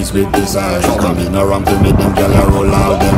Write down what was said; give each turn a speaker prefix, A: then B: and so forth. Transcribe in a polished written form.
A: ladies with desire. Coming around to make them gyal a roll out them